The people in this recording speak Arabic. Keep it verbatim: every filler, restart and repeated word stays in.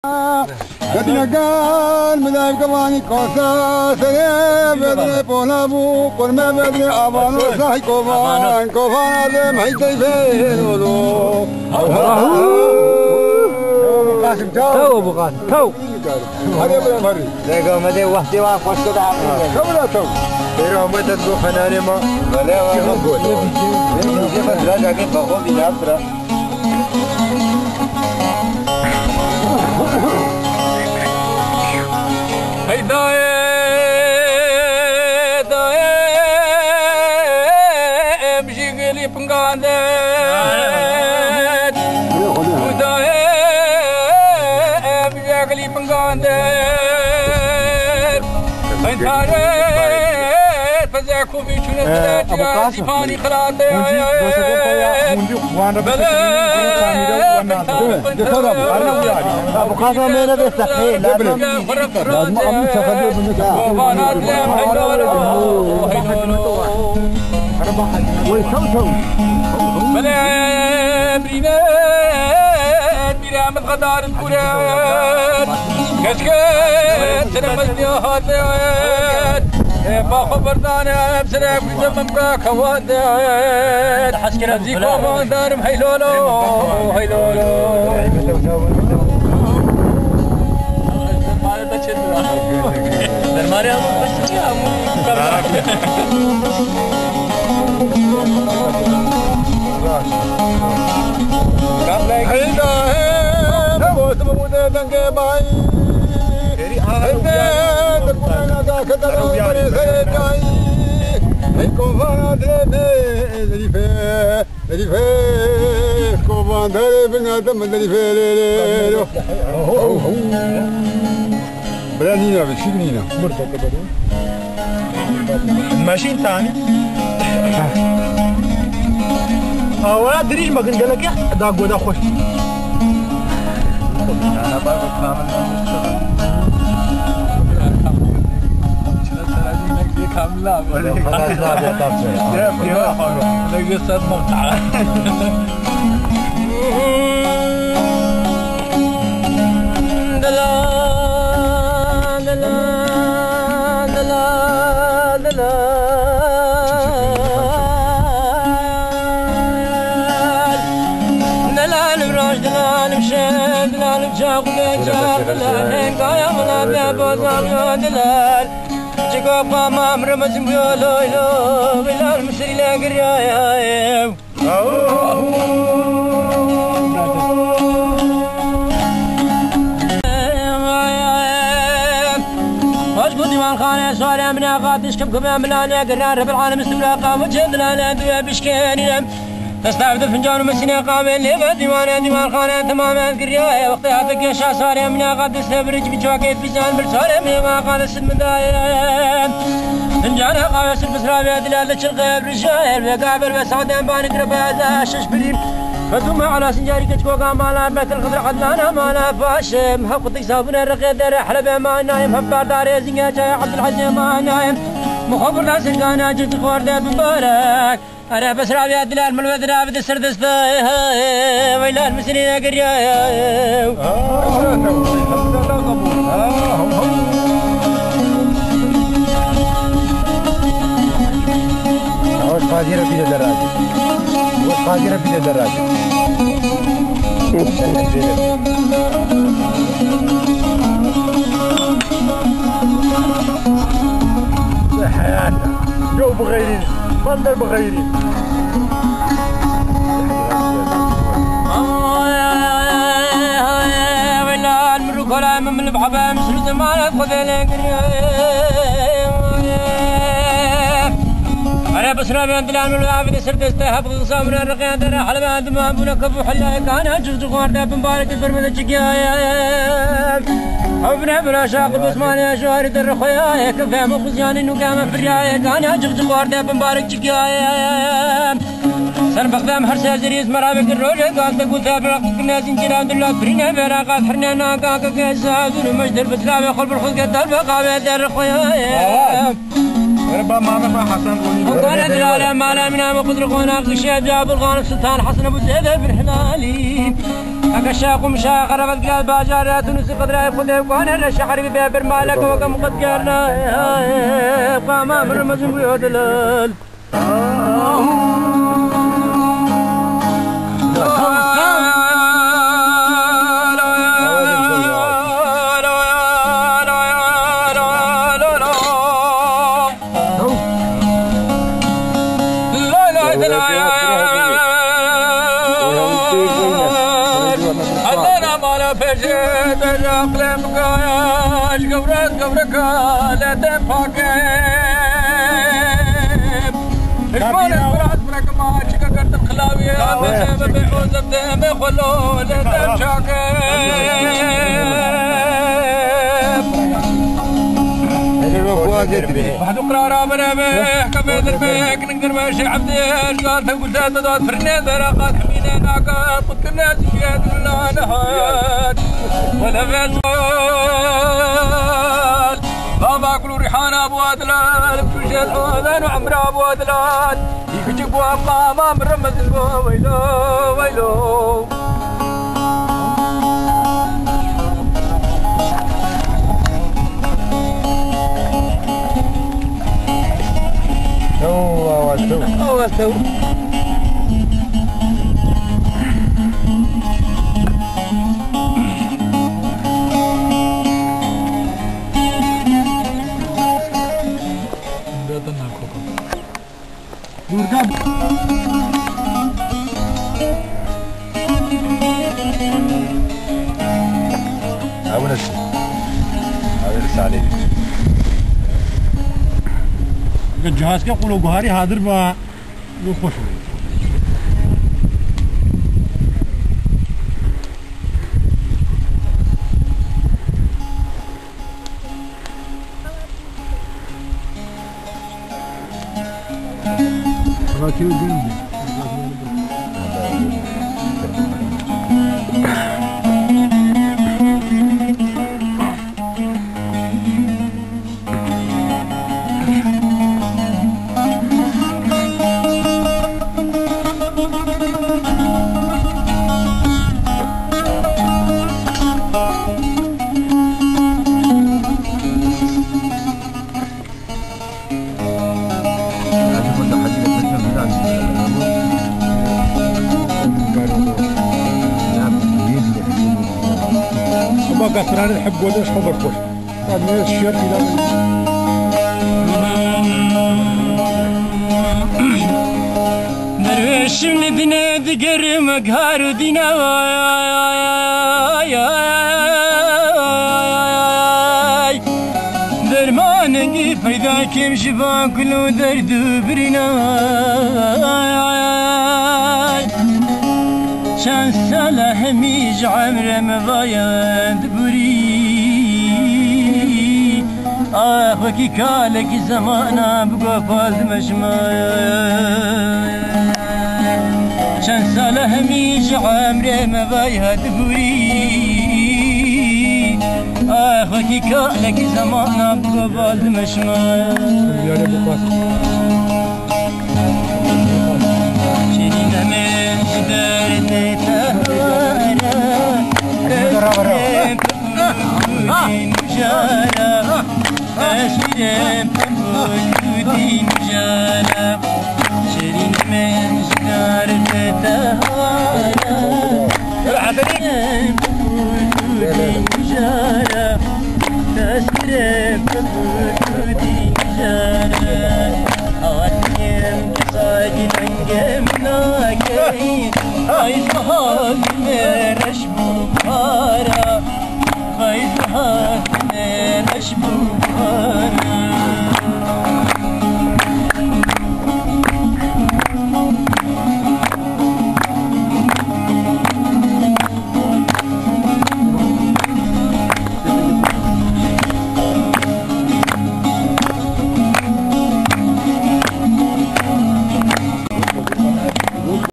Kadinagan medai kawani kosa sere bedre ponabu korme bedre abano sai kovan kovan ade mai tai velo Qasim tau bukan tau hade bra mari dega made wahdi wa khosh kada kabla tau tera made do khanane ma wala wa gol je badra jage bago binabra Hey dae dae mjigli pngande dae mjigli pngande antare fazaku bichune tati fani khrate ابو قاسم مينا بيستحيل لازم لازم ابو تخليه بالنساء ويسوسو بلا برينات بلا من غدار الكرات كشكات تنمزني هاتات باخو بردانا بسرعة في زمن براك هوادات حسكنا بزيكو هوادار مهيلولو هيلولو درماري أمو بس يا أمو هيدا هو تمودا دنگه باي هيدا تكونا دا كدر بري سيداي هيكوفا دربي دريفه دريفه كوفا دربي نادم دريفه ليلو برانينا بشكلينا مرتبط بدون ماشي ثاني أولا دريج ما كنت قالك يا دا قودا خوش أنا بعرف كامل كاملة خلاص لا بيتابع يا يا حلو لقيت صد مقطع جاكوا ما أمر مزميو لو لو بلا المسري لا قريايا أشكو ديوان خانة سوالي من أغاديش كم كم أملاني قرار بالعالم استملاقا وجدنا لا دويا بشكاني تستعبد الفنجان ومسيني قابل لي ديوان ديوان خانة تماما قريايا وقتها فكي شا سوالي من أغاديش تبرج بجواكي في زان برسالي من أغاديش المدايا فنجان قاوي سلبس رابي دلالة الغيب رجاير بقابل بسعدين بانك ربا شش بريم فتوما على سنجاري كتكوكا مالا بيت الخضر عدلانا مالا فاشم هقطي صابنا الرقيد دار حلبة ما نايم هبار داري زنجا جاي عبد العزيز ما نايم مخبر لا سنقانا جلت خوردات مبارك أنا بس رابي دلال من الوذرة بدي سردستاي ويلا المسنين قريايا وش قادرة في الدراجة وش قادرة في الدراجة حياتنا جو بغيرين بندر بغيرين ولا الملوك ولا من البحبة مسلو زمان خذ أنا بس رابي عند العالم الوافد سرت استهبط صامر الرقيان ترى حلبة دماء بنا كفو حلا كان أجوز خواردا بمبارك البرمدة تشكيا أبنا بلا شاق بسمانيا شواري در خويا كفى مخزيان نقام فريا كان أجوز خواردا بمبارك تشكيا سر بقدام هرسا زريز مرابك الروجة قال تقول ثابر الناس انجلان دلات برينا براقات حرنا ناقاك كيسا دون مجدر بسلامي خلب الخلق الدار بقابة در خويا ربما ما حسن وقال دلالة ما لا منا وقدر قناق الشيب جاب الغانب سلطان حسن ابو زيد بن حلالي أكشاق مشا خربت قلب باجارات ونسي قدرة خذي وكان الشحر ببابر مالك وكم قد قرنا قام أمر مزن بيودلل فجيت الأقلام قاش قبرت قبرك لا تفاقب إشمال الفرات برك ما شككت الخلاوية بسبب بيعوز بدم خلو لا تشاكب بعد قرار برمح كبيد الميك نقدر ماشي عبدي قال تقول تدود فرني درقات حمينا ناقات قلت الناس شياد ولا نهاد ولا فيصل بابا كلو ريحان ابو ادلال بشيل حوذان وعمر ابو ادلال يكجبوا ابقى ما من رمز ويلو ويلو هو وسو هو وسو أونس أونس عليه جهاز के कुलो गुहारी हाजिर बा वो खुश हो राखी दिन ما قصران الحب ودش خبر خوش هذا الشيء إلى درويش من دنا دقر مقهار دينا درمانك فإذا كم شفا كله درد برنا شان سالة حميج عمر مضايا دبري آخوكي كالك زمانا بقفاز مجمايا شان سالة حميج عمر مضايا دبري آخوكي كالك زمانا بقفاز مجمايا شيرين من جدار تهوارا كسرين مجارا كسرين بموجودين مجارا شيرين من جدار تهوارا كسرين بموجودين مجارا كسرين بموجودين مجارا أغنيم كساجي ننجمناك خايزها من أشبو بخارا خايزها من أشبو بخارا